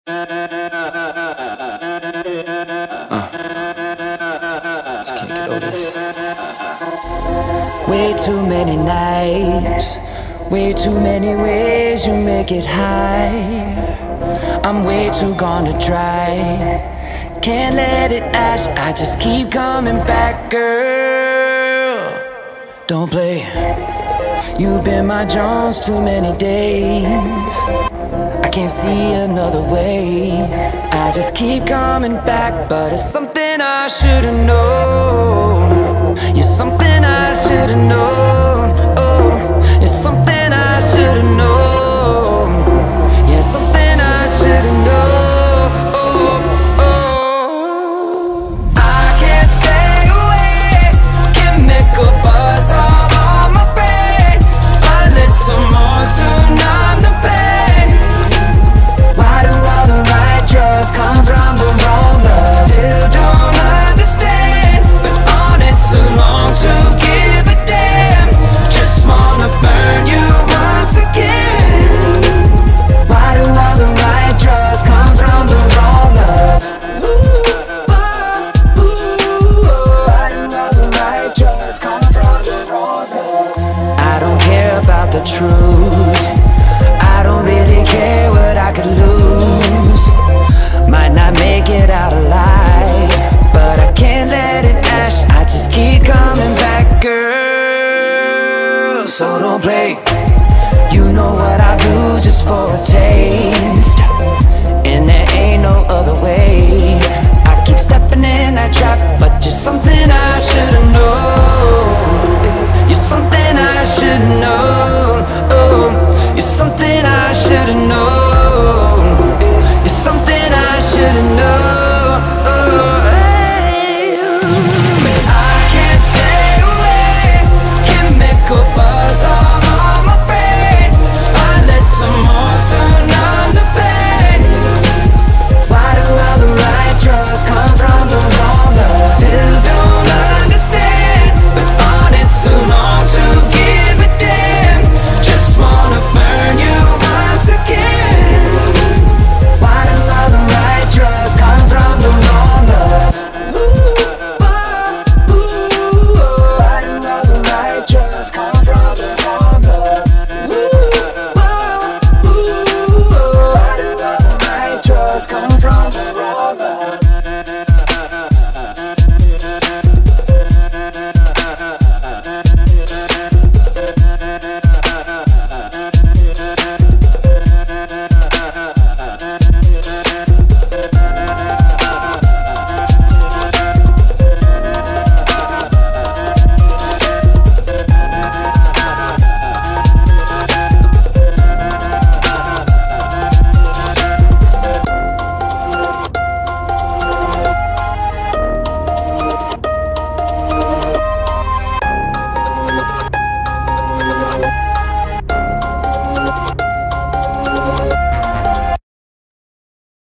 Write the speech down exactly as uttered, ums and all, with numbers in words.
Just can't get over this. Way too many nights, way too many ways you make it high. I'm way too gone to try. Can't let it ash, I just keep coming back, girl. Don't play. You've been my Jones too many days. I can't see another way. I just keep coming back, but it's something I should've known. You're something I should've known. Oh, you're something I should've known. Yeah, something I should've known. Oh, oh. I can't stay away. Chemical buzz all on my brain. A little more to numb the pain. Why do all the right drugs come from the wrong love? Still don't understand, but on it too long to give a damn. Just wanna burn you once again. Why do all the right drugs come from the wrong love? Ooh, oh, ooh, oh. Why do all the right drugs come from the wrong love? I don't care about the truth. I don't really care what I could lose. Might not make it out alive, but I can't let it ash. I just keep coming back, girl. So don't play. You know what I do just for a taste, and there ain't no other way. I keep stepping in that trap, but you're something I should've known. You're something I should've known. Oh, you're something I should've known. You're something I should've known. Oh, hey. I can't stay away. Chemical buzz all on my brain. I let some more to numb the pain. Why do all the right drugs come from the wrong love? Still don't understand, but on it too long to give a damn. Just wanna burn you once again. Why do all the right drugs come from the wrong love? Ooh, oh, ooh, oh. Why do all the right drugs come from the wrong love? Ooh, oh, ooh, oh. Why do all the right drugs come from the wrong love?